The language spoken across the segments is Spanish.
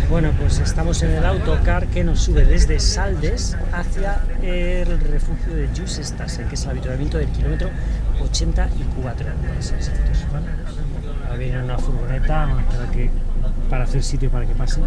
Bueno, pues estamos en el autocar que nos sube desde Saldes hacia el refugio de Lluís-Estase, que es el avituallamiento del kilómetro 84, para ser exactos. Ahora viene una furgoneta para hacer sitio para que pase.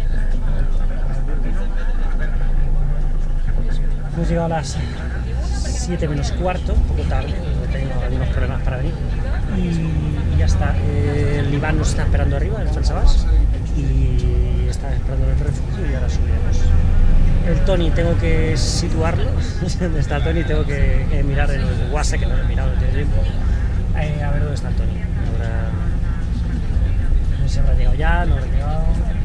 Hemos llegado a las 7 menos cuarto, un poco tarde, tengo algunos problemas para venir. Y ya está, el Iván nos está esperando arriba, el Fransabás, y está esperando en el refugio y ahora subiremos. El Tony tengo que situarlo, donde está Tony, tengo que mirar en el WhatsApp, que no lo he mirado desde tiempo, a ver dónde está Tony. No sé si habrá llegado ya, no habrá llegado.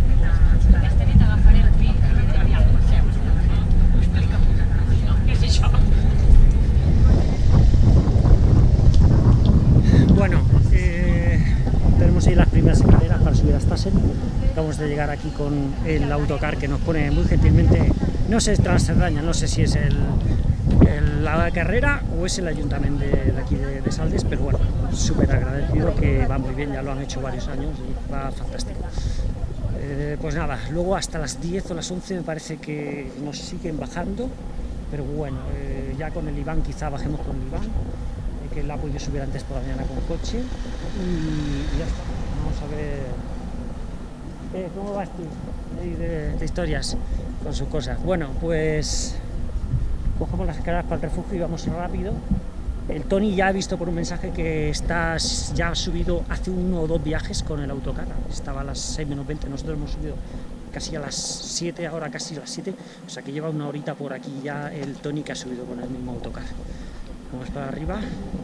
Bueno, tenemos ahí las primeras escaleras para subir a Stasen. Acabamos de llegar aquí con el autocar que nos pone muy gentilmente, no sé, Transerdaña, no sé si es la carrera o es el ayuntamiento de aquí de Saldes, pero bueno, súper agradecido, que va muy bien, ya lo han hecho varios años y va fantástico. Pues nada, luego hasta las 10 o las 11 me parece que nos siguen bajando, pero bueno, ya con el Iván quizá bajemos con el Iván, que él ha podido subir antes por la mañana con coche, y ya está. Vamos a ver cómo vas tú de historias con sus cosas. Bueno, pues cogemos las escaleras para el refugio y vamos rápido. El Tony ya ha visto por un mensaje que ya ha subido hace 1 o 2 viajes con el autocar, estaba a las 6 menos 20, nosotros hemos subido casi a las 7, ahora casi a las 7, o sea que lleva 1 horita por aquí ya el Tony, que ha subido con el mismo autocar. Vamos para arriba.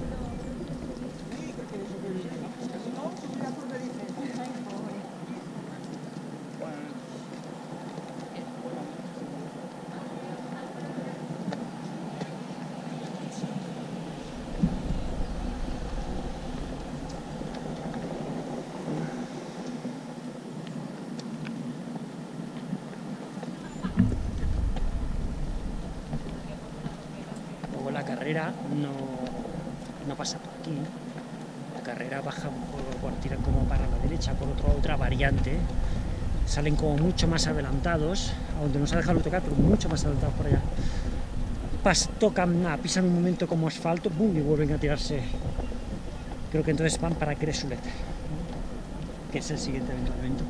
Luego la carrera no pasa por aquí, la carrera baja un poco, tiran como para la derecha por otra variante, salen como mucho más adelantados, a donde nos ha dejado el tocar, pero mucho más adelantados por allá. Pisan un momento como asfalto, ¡boom!, y vuelven a tirarse. Creo que entonces van para Cresulet, que es el siguiente evento.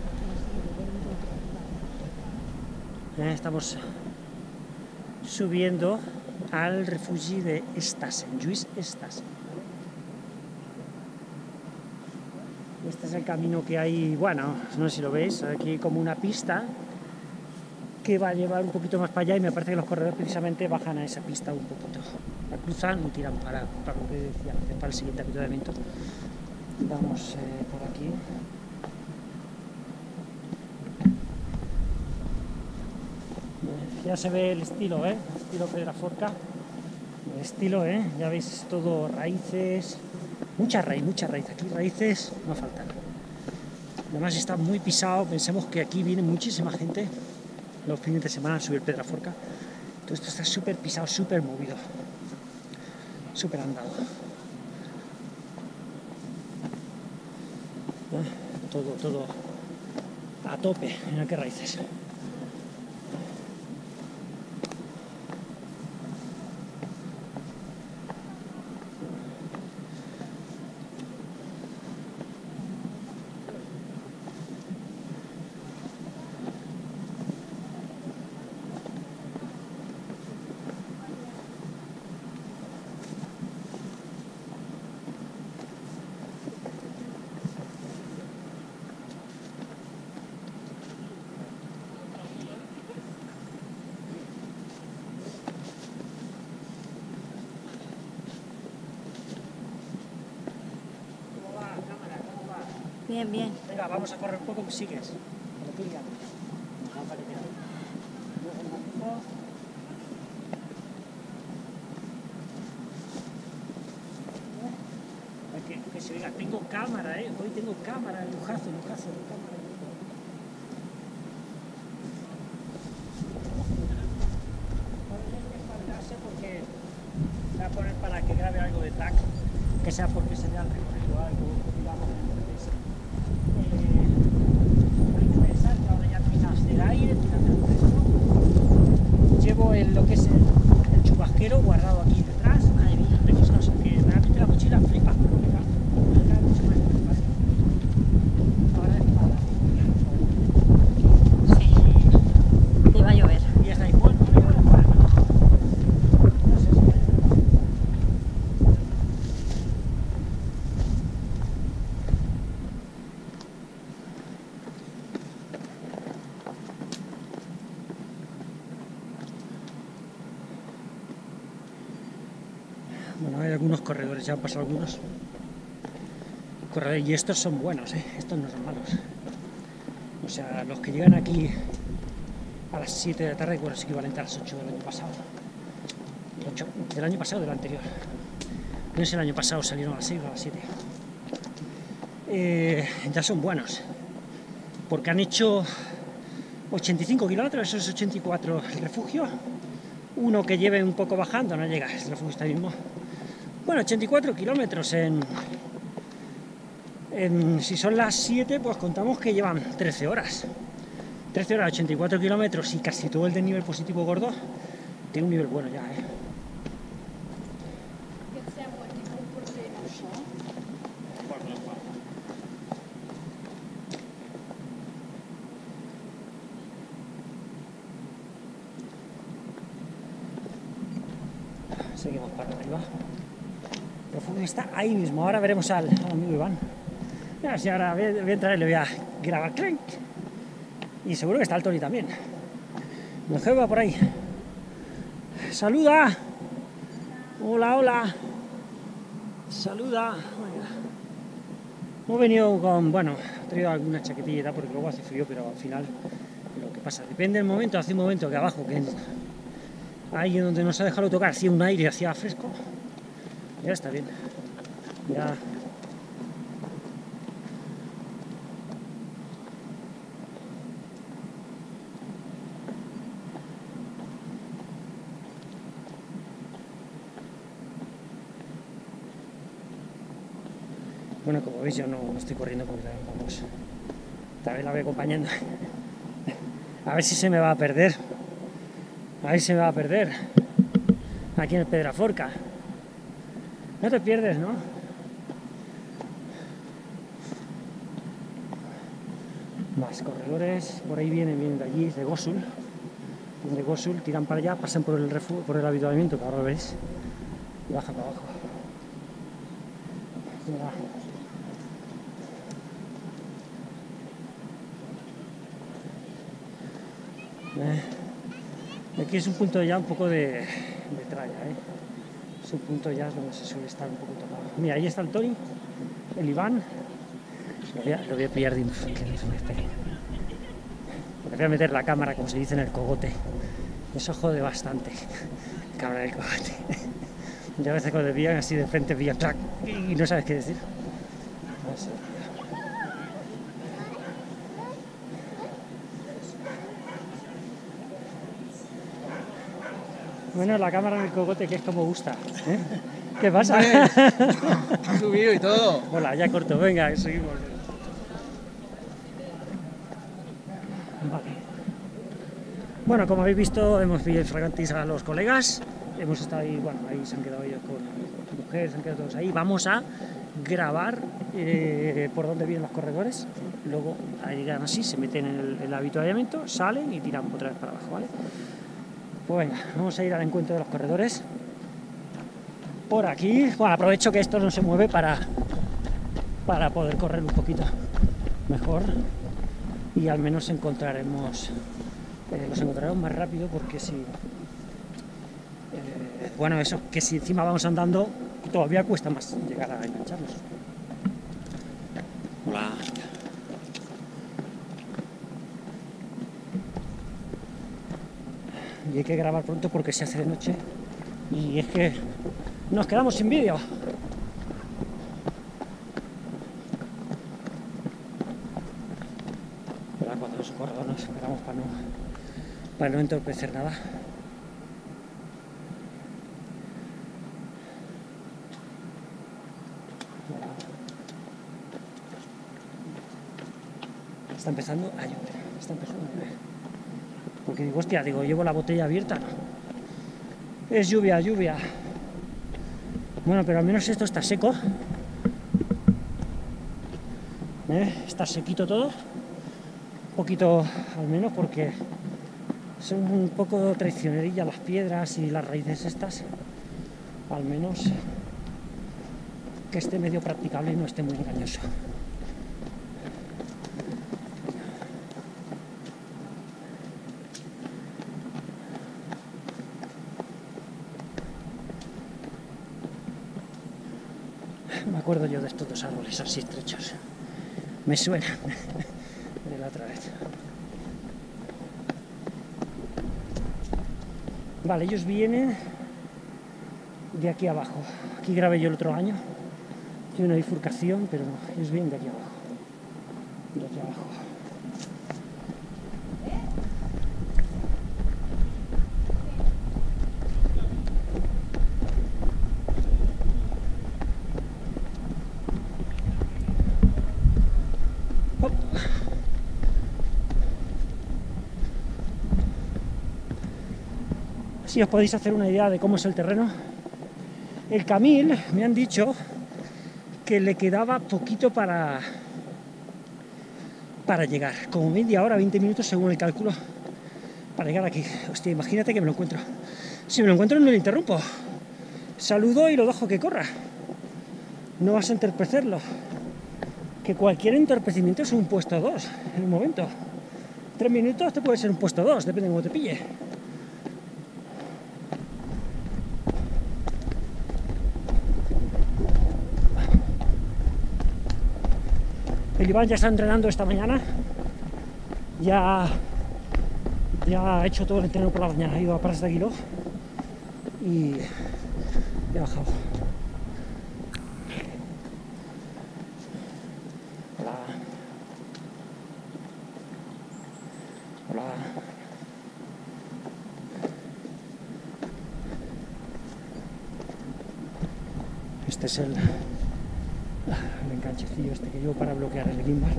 Estamos subiendo al refugio de Stasen, Lluís-Estase. Este es el camino que hay, bueno, no sé si lo veis, aquí como una pista que va a llevar un poquito más para allá, y me parece que los corredores precisamente bajan a esa pista un poquito, la cruzan y tiran para lo que decía, para el siguiente avituallamiento. Vamos por aquí. Ya se ve el estilo, el estilo Pedraforca, el estilo, ya veis, todo raíces, mucha raíz, aquí raíces no faltan. Además está muy pisado, pensemos que aquí viene muchísima gente los fines de semana a subir Pedraforca, todo esto está súper pisado, súper movido, súper andado. Todo a tope, mira qué raíces. Bien, bien. Venga, vamos a correr un poco, sigues. Que se oiga, tengo cámara, hoy tengo cámara, lujazo de cámara. Porque voy a poner para que grabe algo de tag, que sea porque se vea el recorrido, algo, digamos, entonces, muy interesante. Ahora ya terminas Hay algunos corredores, ya han pasado algunos corredores, y estos son buenos, estos no son malos. O sea, los que llegan aquí a las 7 de la tarde, bueno, es equivalente a las 8 del año pasado. 8 del año pasado, del anterior. No es el año pasado, salieron a las 6 o a las 7. Ya son buenos, porque han hecho 85 kilómetros, eso es 84 el refugio. Uno que lleve un poco bajando, no llega, el refugio está mismo. Bueno, 84 kilómetros si son las 7, pues contamos que llevan 13 horas. 13 horas, 84 kilómetros y casi todo el desnivel positivo gordo. Tiene un nivel bueno ya, Seguimos para arriba. El refugio está ahí mismo. Ahora veremos al amigo Iván. A ver si ahora voy a entrar y le voy a grabar clank. Y seguro que está el Tony también. El jefe va por ahí. ¡Saluda! Hola, hola. Saluda. Hemos venido con, bueno, he traído alguna chaquetilla porque luego hace frío, pero al final lo que pasa, depende del momento. Hace un momento que abajo, que ahí en donde nos ha dejado tocar, hacía un aire, hacía fresco. Ya está bien. Ya. Bueno, como veis, yo no estoy corriendo porque vamos, también la voy acompañando. A ver si se me va a perder. A ver si se me va a perder. Aquí en el Pedraforca. No te pierdes, ¿no? Más corredores. Por ahí vienen de allí, de Gosul. De Gosul, tiran para allá, pasan por el refugio, por el habituamiento, que ahora lo veis, y bajan para abajo. Mira. Aquí es un punto ya un poco de tralla, es un punto ya donde se suele estar un poco tocado. Mira, ahí está el Tony, el Iván. Lo voy a pillar de que no se me despegue. Porque voy a meter la cámara, como se dice, en el cogote. Eso jode bastante. Cámara del cogote. Yo a veces cuando te pillan así de frente pillan ¡trac! Y no sabes qué decir. No sé. Bueno, la cámara en el cogote, que es como gusta. ¿Qué pasa? Ha subido y todo. Hola, ya corto, venga, seguimos. Vale. Bueno, como habéis visto, hemos pillado fragantes a los colegas. Hemos estado ahí, bueno, ahí se han quedado ellos con mujeres, se han quedado todos ahí. Vamos a grabar por dónde vienen los corredores. Luego llegan así, se meten en el habituallamiento, salen y tiran otra vez para abajo, ¿vale? Pues venga, vamos a ir al encuentro de los corredores. Por aquí, bueno, aprovecho que esto no se mueve para poder correr un poquito mejor y al menos los encontraremos más rápido, porque si bueno, eso, que si encima vamos andando todavía cuesta más llegar a engancharnos. Hola. Y hay que grabar pronto porque se hace de noche y es que nos quedamos sin vídeo. Pero cuando nos corredores nos esperamos para no entorpecer nada. Está empezando a llover, Porque digo, hostia, llevo la botella abierta, ¿no? Es lluvia. Bueno, pero al menos esto está seco. Está sequito todo. Un poquito al menos, porque son un poco traicionerillas las piedras y las raíces estas. Al menos que esté medio practicable y no esté muy engañoso. acuerdo yo de estos dos árboles así estrechos. Me suenan de la otra vez. Vale, ellos vienen de aquí abajo. Aquí grabé yo el otro año. Tiene una bifurcación, pero ellos vienen de aquí abajo. De aquí abajo. Si os podéis hacer una idea de cómo es el terreno. El Camil, me han dicho que le quedaba poquito para llegar, como media hora, 20 minutos según el cálculo, para llegar aquí. Hostia, imagínate que me lo encuentro. Si me lo encuentro no le interrumpo. Saludo y lo dejo que corra. No vas a entorpecerlo. Que cualquier entorpecimiento es un puesto 2 en un momento. 3 minutos te puede ser un puesto 2, depende de cómo te pille. El Iván ya está entrenando esta mañana, ya ha hecho todo el entreno por la mañana, ha ido a Prats de Aguiló y ha bajado. Hola. Hola. Este es el enganchecillo este que llevo para bloquear el gimbal.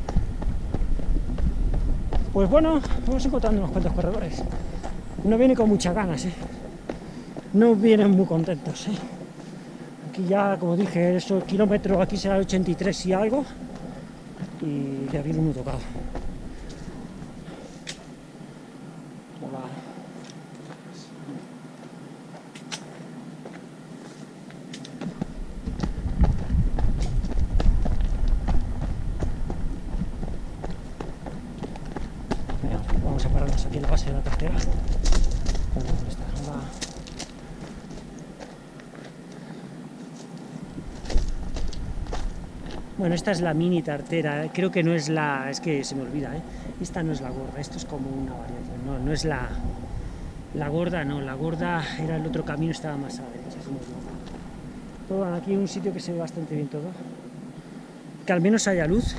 Pues bueno, vamos encontrando unos cuantos corredores. No viene con muchas ganas, no vienen muy contentos, Aquí ya, como dije, eso, el kilómetro aquí será el 83 y algo, y ya viene muy tocado. Hola. Vamos a pararnos aquí en la base de la carretera. ¿Dónde está? Hola. Bueno, esta es la mini tartera, creo que no es la... es que se me olvida, esta no es la gorda, esto es como una variante, no es la gorda, no, la gorda era el otro camino, estaba más a la derecha, se me olvidó. Todo aquí en un sitio que se ve bastante bien todo, que al menos haya luz.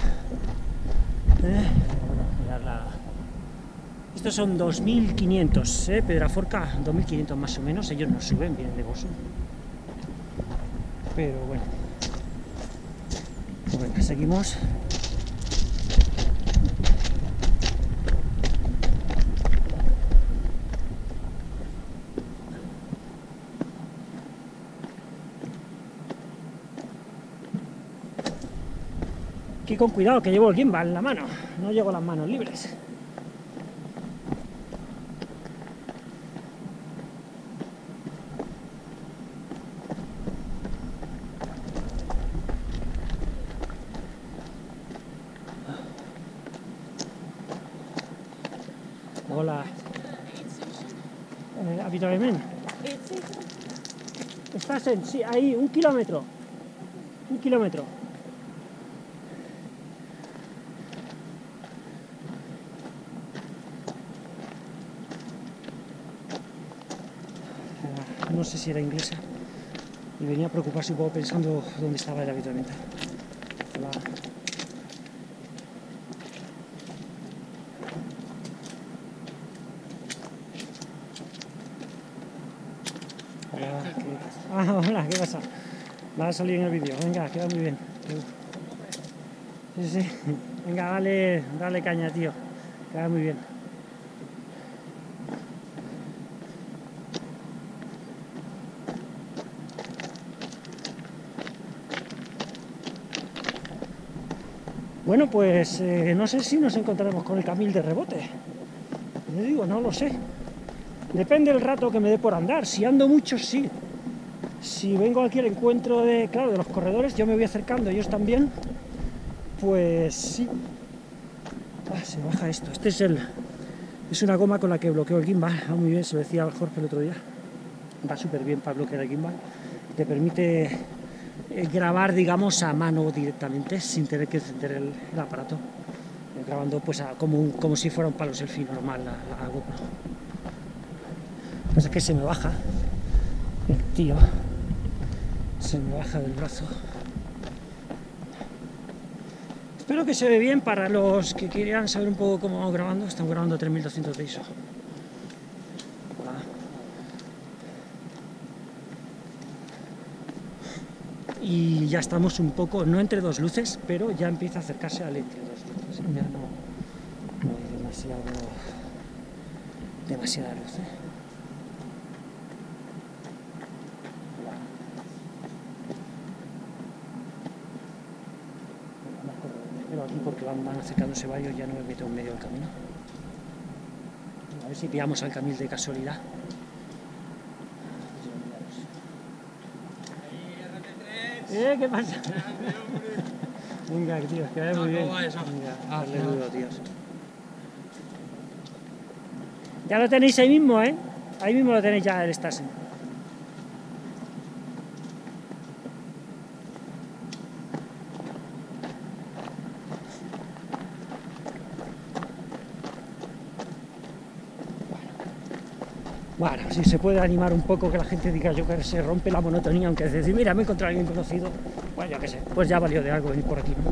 Mirad estos son 2500, Pedraforca 2500 más o menos, ellos no suben, vienen de Bosu. Pero bueno. Bueno, seguimos. Aquí con cuidado, que llevo el gimbal en la mano, no llevo las manos libres. Hola. Habitualmente. Estás en, sí, ahí, 1 kilómetro. 1 kilómetro. No sé si era inglesa. Y venía a preocuparse un poco pensando dónde estaba el habitualmente. Hola. Hola, ¿qué pasa? Va a salir en el vídeo, venga, queda muy bien. Sí. Venga, dale caña, tío. Queda muy bien. Bueno, pues no sé si nos encontraremos con el Camil de rebote. Les digo, no lo sé. Depende del rato que me dé por andar. Si ando mucho, sí. Si vengo aquí al encuentro de los corredores, yo me voy acercando, ellos también, pues sí. Se baja esto. Este es una goma con la que bloqueo el gimbal. Va muy bien, se lo decía al Jorge el otro día. Va súper bien para bloquear el gimbal. Te permite grabar, digamos, a mano directamente, sin tener que encender el aparato, grabando pues como si fuera un palo selfie normal la GoPro. Lo que pasa es que se me baja el tío, se me baja del brazo. Espero que se ve bien para los que quieran saber un poco cómo vamos grabando. Estamos grabando a 3200 de ISO. Y ya estamos un poco, no entre dos luces, pero ya empieza a acercarse al entre dos luces. Ya no hay demasiada luz. Pero aquí, porque van acercándose varios, ya no me meto en medio del camino. A ver si pillamos al Camil de casualidad. ¿Qué pasa? Venga, tío, que vaya muy bien. Venga, darle duro, tíos. Ya lo tenéis ahí mismo, ¿eh? Ahí mismo lo tenéis ya el Stassen. Bueno, si se puede animar un poco, que la gente diga, yo que se rompe la monotonía, aunque es decir, mira, me he encontrado a alguien conocido, bueno, yo qué sé, pues ya valió de algo venir por aquí, ¿no?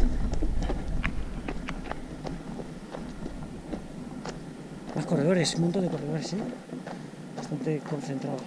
Más corredores, un montón de corredores, ¿eh? Bastante concentrados.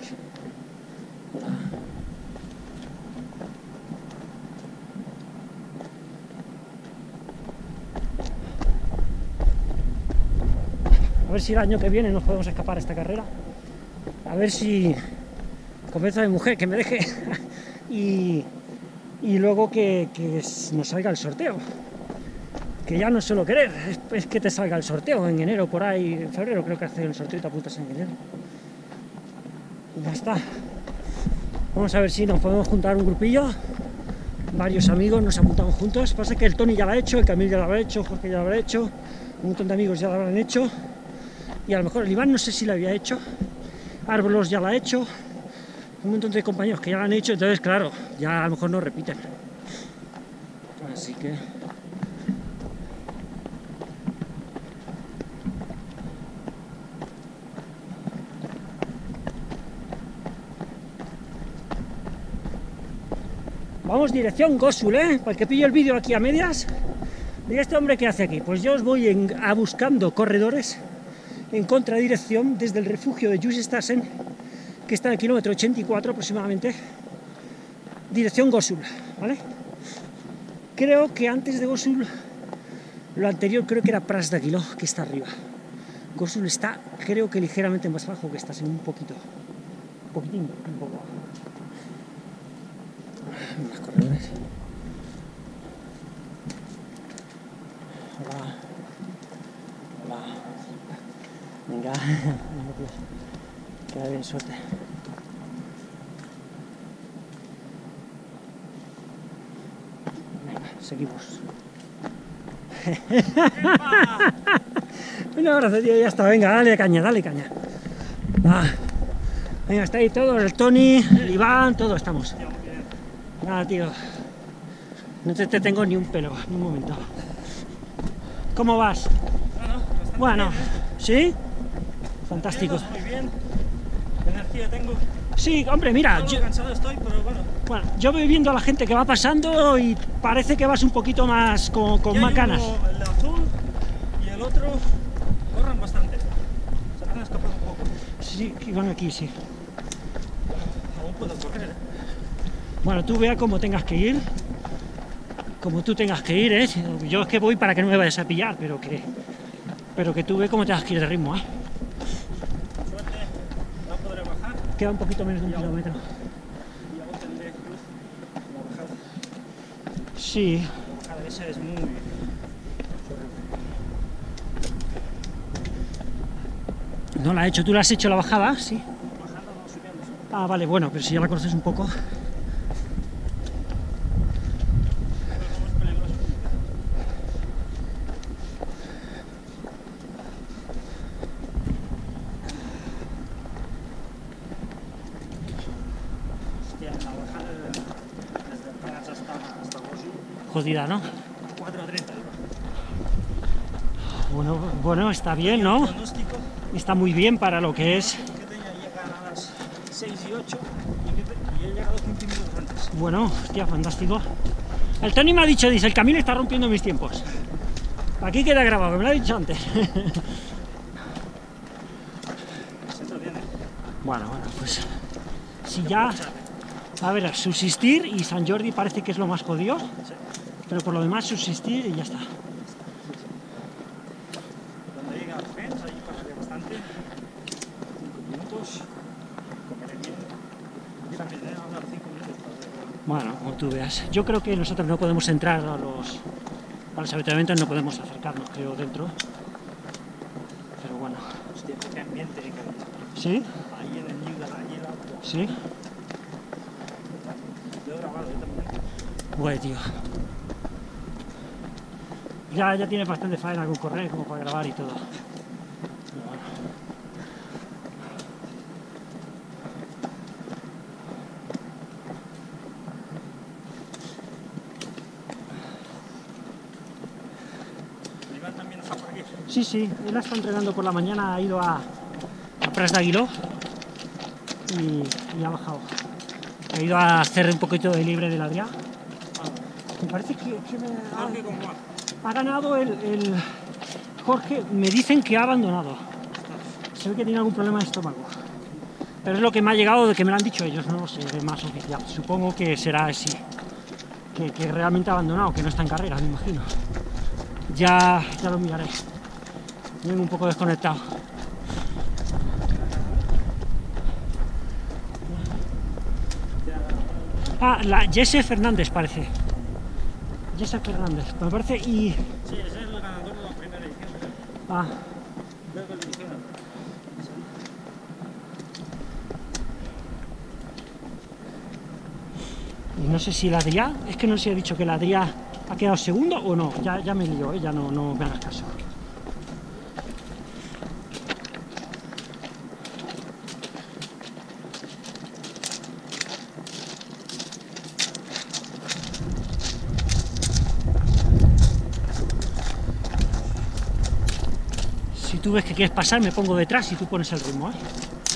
A ver si el año que viene nos podemos escapar a esta carrera. A ver si convenzo a mi mujer que me deje y luego que nos salga el sorteo. Que ya no suelo querer, es que te salga el sorteo en enero, por ahí, en febrero creo que hace el sorteo y te apuntas en enero. Y ya está. Vamos a ver si nos podemos juntar un grupillo, varios amigos, nos apuntamos juntos. Pasa que el Tony ya lo ha hecho, el Camil ya lo ha hecho, Jorge ya lo ha hecho, un montón de amigos ya lo habrán hecho. Y a lo mejor el Iván no sé si lo había hecho, Árbolos ya lo ha hecho, un montón de compañeros que ya lo han hecho, entonces claro, ya a lo mejor no repiten. Así que... Vamos dirección Gosul, ¿eh? Para el que pillo el vídeo aquí a medias. ¿Y este hombre qué hace aquí? Pues yo os voy buscando corredores en contradirección desde el refugio de Jusstassen, que está en el kilómetro 84 aproximadamente, dirección Gosul, ¿vale? Creo que antes de Gosul, lo anterior creo que era Pras d'Aguiló, que está arriba. Gosul está, creo que ligeramente más bajo que Stassen, un poquito, un poquitín, un poco. Más corredores. Hola. Hola. Venga. Que haya bien suerte. Venga, seguimos. Un abrazo, tío, ya está. Venga, dale caña, dale caña. Venga, está ahí todo, el Tony, el Iván, todos estamos. Nada, tío. No te tengo ni un pelo, ni un momento. ¿Cómo vas? Bueno, ¿sí? Fantástico. Muy bien. Energía tengo. Sí, hombre, mira. Algo cansado estoy, pero bueno. Bueno, yo voy viendo a la gente que va pasando y parece que vas un poquito más con más ganas. El azul y el otro corren bastante. Se han escapado un poco. Sí, que van aquí, sí. Aún puedo correr, ¿eh? Bueno, tú vea cómo tengas que ir. Como tú tengas que ir, ¿eh? Yo es que voy para que no me vayas a pillar, pero que tú ve cómo tengas que ir de ritmo, ¿eh? Suerte, no podré bajar. Queda un poquito menos de un kilómetro. Y aún tendré cruz la bajada. Sí. La bajada esa es muy... No la he hecho. ¿Tú la has hecho la bajada? Sí. Bajada no subimos. Ah, vale, bueno, pero si ya la conoces un poco. jodida, ¿no? 4:30. Bueno, está bien, ¿no? Pronóstico Está muy bien para lo que es. que tenía llegar a las 6:08 y he llegado 15 minutos antes. Bueno, hostia, fantástico. El Tony me ha dicho, dice, el camino está rompiendo mis tiempos. Aquí queda grabado, que me lo ha dicho antes. Siento bien, ¿eh? Bueno, pues si ya, a ver, subsistir y San Jordi parece que es lo más jodido, pero por lo demás subsistir y ya está. Cuando llegue a los Fens, ahí pasaré bastante. 5 minutos. Comeré bien. Y también, hablar 5 minutos. Bueno, como tú veas. Yo creo que nosotros no podemos entrar a los habitamientos, no podemos acercarnos, creo, dentro. Pero bueno. Hostia, qué ambiente, cabrón. ¿Sí? Ahí en el New de la Aguila. ¿Sí? Lo he grabado yo también. Bueno, tío. Ya tiene bastante faena con correr, como para grabar y todo. Pero bueno. Iván también está por aquí. Sí, él está entrenando por la mañana, ha ido a Pras de Aguiló y ha bajado. Ha ido a hacer un poquito de libre del Adrià. Me parece que Jorge, ¿cómo va? ha ganado el Jorge, me dicen que ha abandonado. Se ve que tiene algún problema de estómago. Pero es lo que me ha llegado de que me lo han dicho ellos, no lo sé, de más oficial. Supongo que será así. Que realmente ha abandonado, que no está en carrera, me imagino. Ya lo miraré. Vengo un poco desconectado. La Jesse Fernández parece. Jesse Fernández, me parece y... Sí, ese es el ganador de la primera edición. Ah, Creo que lo dijeron. y no sé si la Adrià, es que no sé si he dicho que la Adrià ha quedado segundo o no, ya me lío, ya no me hagas caso. Si tú ves que quieres pasar, me pongo detrás y tú pones el ritmo, ¿eh?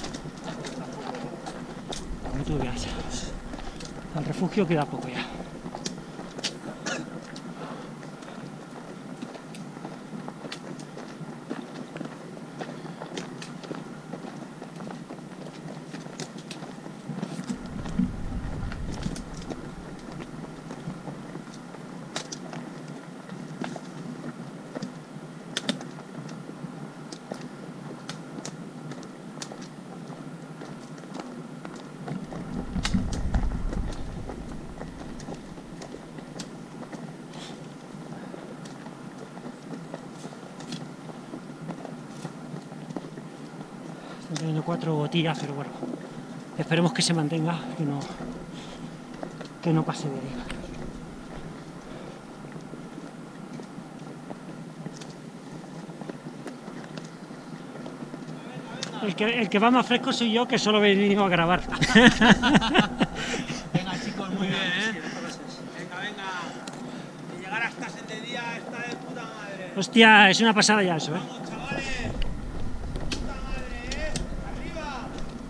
Como tú veas. Al refugio queda poco ya. Están teniendo 4 botillas, pero bueno, esperemos que se mantenga, que no pase de ahí. El que va más fresco soy yo, que solo he venido a grabar. Venga, chicos, muy bien, ¿eh? Venga. Y llegar hasta ese día está de puta madre. Hostia, es una pasada ya eso, ¿eh? Vamos, chavales. Puta madre, ¿eh? Arriba.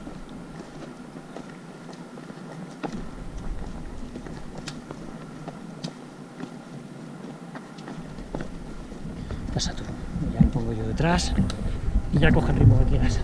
Pasa tú, ya me pongo yo detrás y ya coge el ritmo que quieras.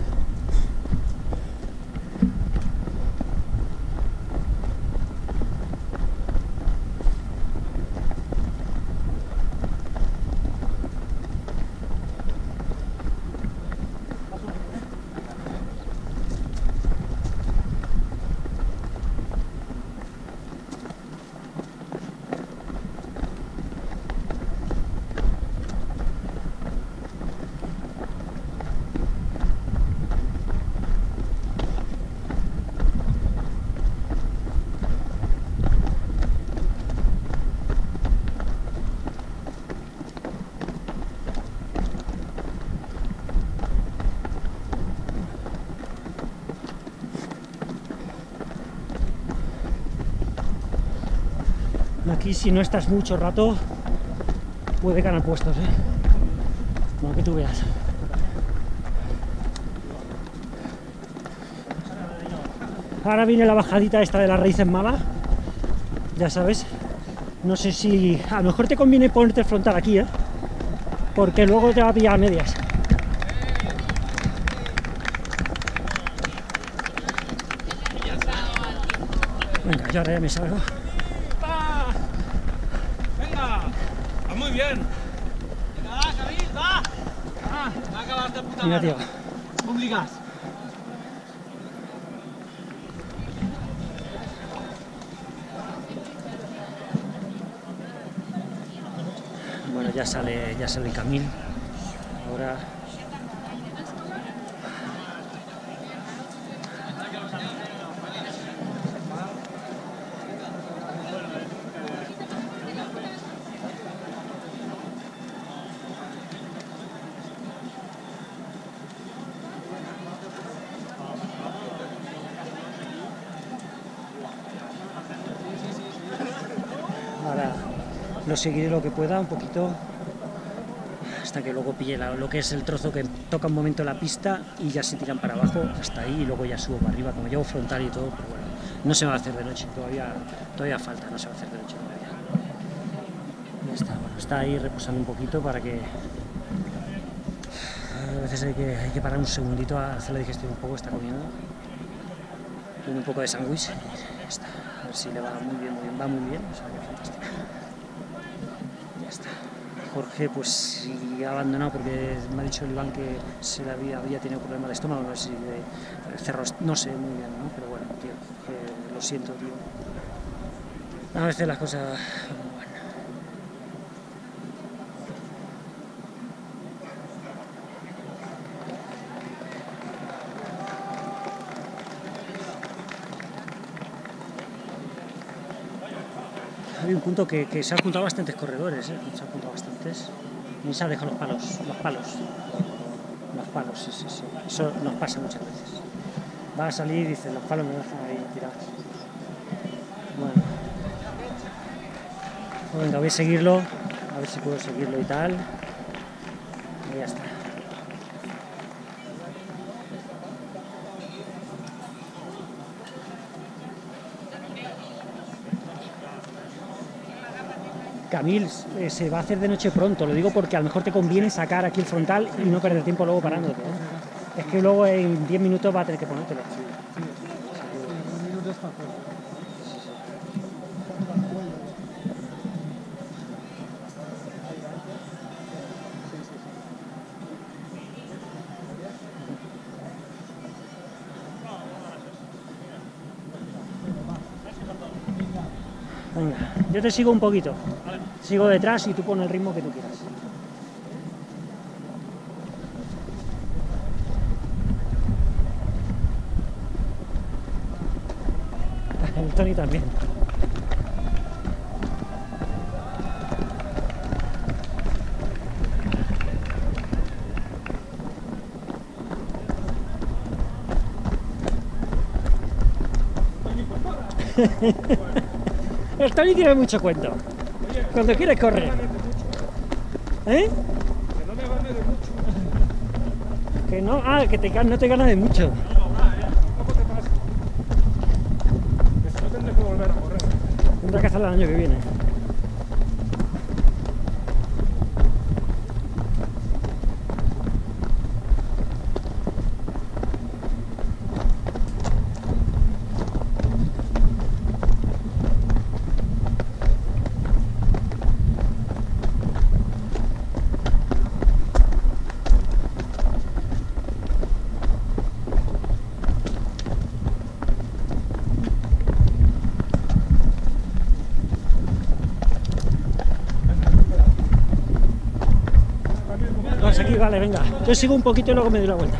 Aquí si no estás mucho rato puede ganar puestos, como que tú veas. Ahora viene la bajadita esta de las raíces malas, ya sabes. No sé si a lo mejor te conviene ponerte el frontal aquí, porque luego te va a pillar a medias. Venga, yo ahora ya me salgo. ¡Va! ¡Venga! ¡Va muy bien! ¡Venga, va, Camil, va! ¡Va a acabar de puta Mira, madre! tío. ¡Obligas! Bueno, ya sale Camil. Ahora lo seguiré lo que pueda, un poquito, hasta que luego pille lo que es el trozo que toca un momento la pista y ya se tiran para abajo hasta ahí y luego ya subo para arriba. Como llevo frontal y todo, pero bueno, no se me va a hacer de noche, todavía falta, no se va a hacer de noche todavía. Ya está, bueno, está ahí reposando un poquito para que a veces hay que parar un segundito a hacer la digestión un poco. Está comiendo, tiene un poco de sándwich, ya está, a ver si le va muy bien, va muy bien, o sea que fantástico. Ya está. Jorge pues sí ha abandonado porque me ha dicho el Iván que había tenido problemas de estómago, no sé si de cerros, no sé muy bien, ¿no? Pero bueno, tío, lo siento, tío. A veces las cosas, bueno. Hay un punto que se han juntado bastantes corredores, se han juntado bastantes. Y se han dejado los palos, sí. Eso nos pasa muchas veces. Va a salir y dice, los palos me dejan ahí tirados. Bueno. Pues venga, voy a seguirlo, a ver si puedo seguirlo y tal. Y ya está. Camil, se va a hacer de noche pronto, lo digo porque a lo mejor te conviene sacar aquí el frontal y no perder tiempo luego parándote, Es que luego en 10 minutos va a tener que ponértelo. Venga, yo te sigo un poquito. Sigo detrás y tú pon el ritmo que tú quieras. El Tony también. El Tony tiene mucho cuento. Cuando quieres correr. ¿Eh? Que no me gane de mucho. Que no, no te gana de mucho. ¿Cómo te pasa? Que si no tendré que volver a correr. Tendrás que hacerlo el año que viene. Pues aquí, vale, venga. Yo sigo un poquito y luego me doy la vuelta.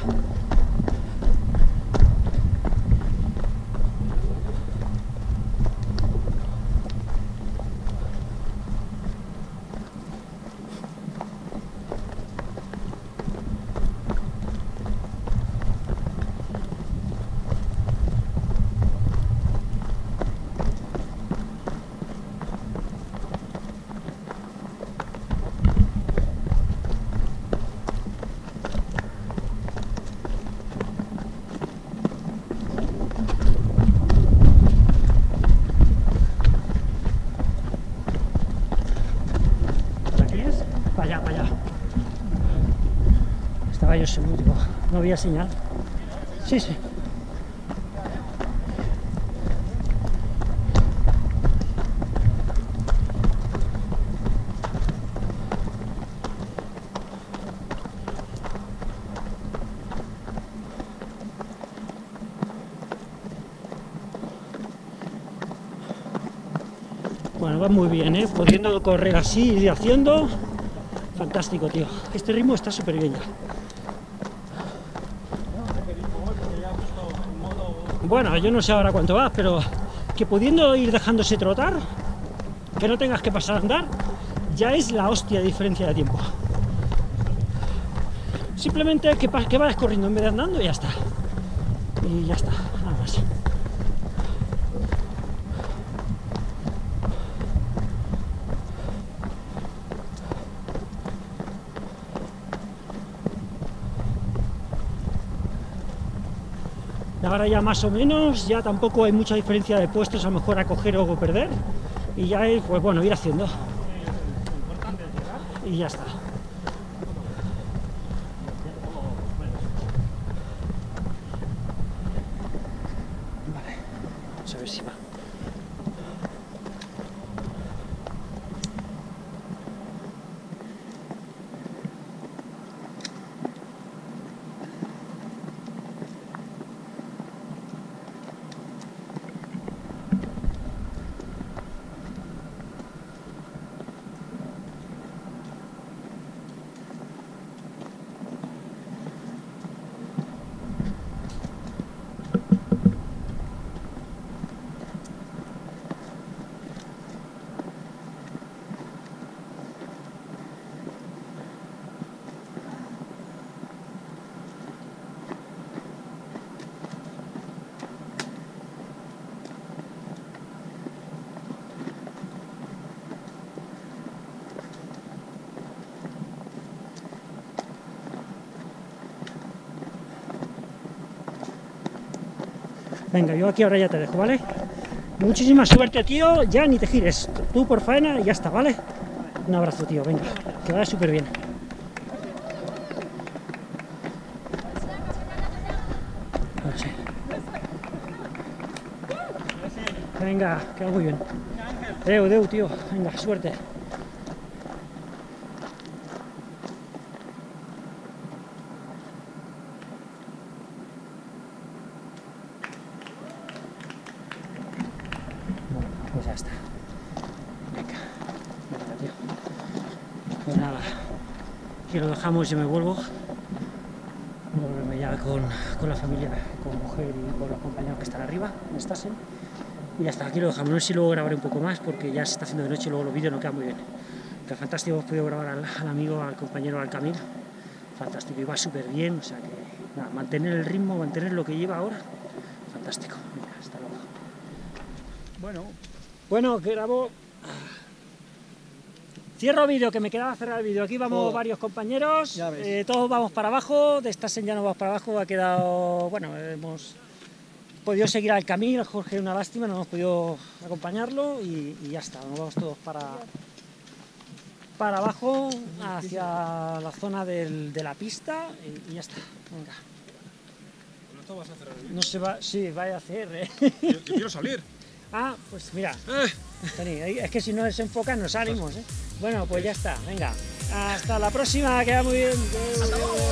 Estaba yo seguro, digo, no había señal. Sí, sí. Bueno, va muy bien, ¿eh? Pudiendo correr así y haciendo. Fantástico, tío. Este ritmo está súper bien ya. Bueno, yo no sé ahora cuánto vas, pero que pudiendo ir dejándose trotar, que no tengas que pasar a andar, ya es la hostia de diferencia de tiempo. Simplemente que vayas corriendo en vez de andando y ya está. Y ya está, nada más. Ahora ya más o menos, ya tampoco hay mucha diferencia de puestos, a lo mejor a coger o perder. Y ya es, pues bueno, ir haciendo. Y ya está. Vale, vamos a ver si va. Venga, yo aquí ahora ya te dejo, ¿vale? Muchísima suerte, tío. Ya ni te gires. Tú por faena y ya está, ¿vale? Un abrazo, tío. Venga, que vaya súper bien. Sí. Venga, que va muy bien. Deu, tío. Venga, suerte. Pues ya está. Venga, tío. Pues nada, aquí lo dejamos y me vuelvo. Volverme ya con la familia, con mujer y con los compañeros que están arriba, en Stassen. Y ya está, aquí lo dejamos. No sé si luego grabaré un poco más porque ya se está haciendo de noche y luego los vídeos no quedan muy bien. Pero fantástico, hemos podido grabar al amigo, al compañero, al Camil. Fantástico, y va súper bien. O sea que nada, mantener el ritmo, mantener lo que lleva ahora. Fantástico. Venga, hasta luego. Bueno, que grabo. Cierro vídeo, que me quedaba cerrar el vídeo. Aquí vamos varios compañeros, todos vamos para abajo. De Stassen ya no vamos para abajo, ha quedado, bueno, hemos podido seguir al Camil, a Jorge una lástima, no hemos podido acompañarlo y ya está, nos vamos todos para abajo, hacia la zona de la pista y ya está, venga. ¿No vas a cerrar el vídeo? No se va, sí, vaya a hacer, Yo quiero salir. Ah, pues mira, Tony, es que si no desenfocan no salimos, Bueno, pues ya está, venga. Hasta la próxima, queda muy bien.